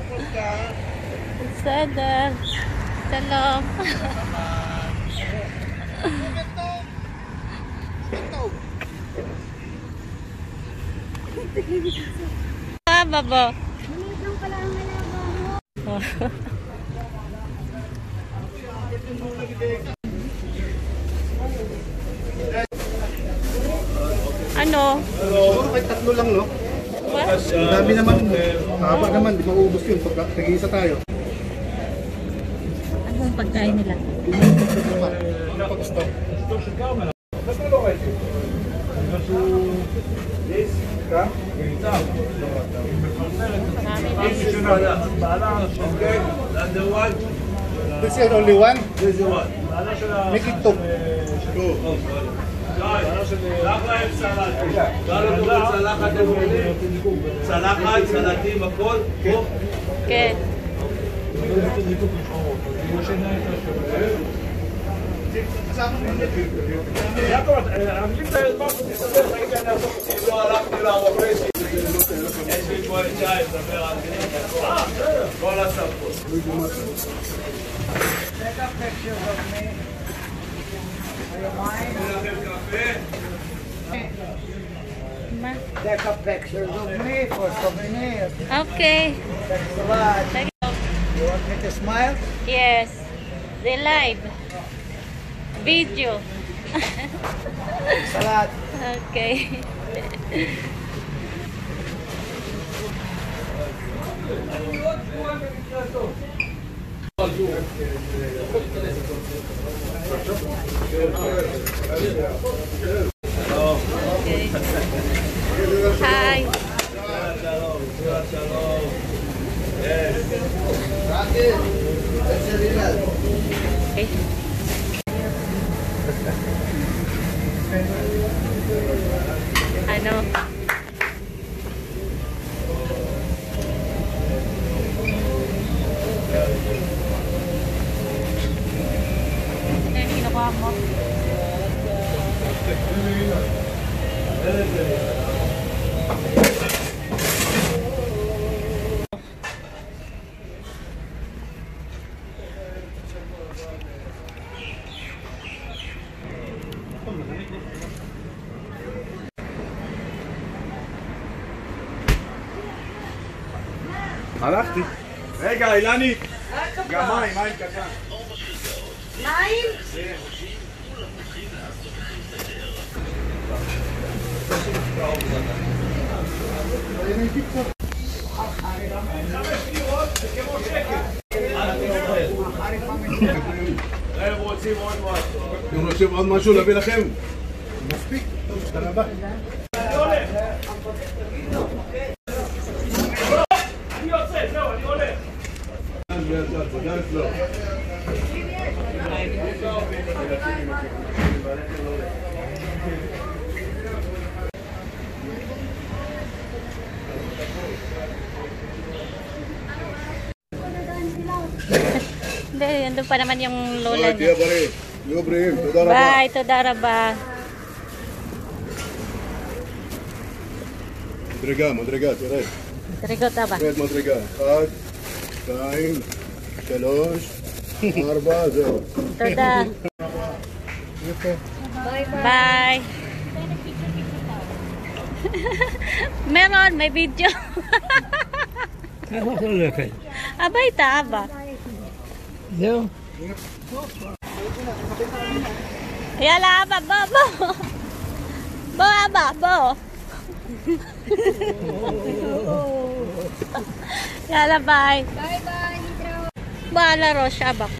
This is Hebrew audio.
בסדר. שלום. Tama ba? Nilitong ka lang ang alaga mo. Ano? Siguro kahit tatlo lang, no? What? Ang dami naman. Haba naman, di maubos yun. Pag nag-iisa tayo. Anong pagkain nila? Pag-stop. This is only one? This is one. Make it two. צלחת, סלטים, הכל. כן. לא הלכתי לערופסי. יש לי פה את שי, לדבר על זה. כל הסמכות. Take a picture of me for souvenir. Okay. Thanks a lot. Thank you. You want me to smile? Yes. The live. Video. Thanks a lot. Okay. Okay. Hi. Okay. Ano? Ano yung kinukuha mo? הלכתי. רגע, אילנית. גם מים קטן. מים? הם רוצים עוד משהו. אתם רוצים עוד משהו להביא לכם? מספיק. טוב, תודה רבה. אני יוצא, זהו, אני הולך. Hindi, andun pa naman yung lola niya. תהיה בריא. יהיו בריאים. תודה רבה. Bye, תודה רבה. מדרגה, תרד. Tarigot ba? תרד מדרגה. 1, 2, 3, 4, זהו. Tודה. Bye. Meron, may video. Abay, aba. זהו. Yala, aba, bo. Bo, aba, bo. Yala, bye. Bye-bye, Hidro. Bahala, Rosh, aba.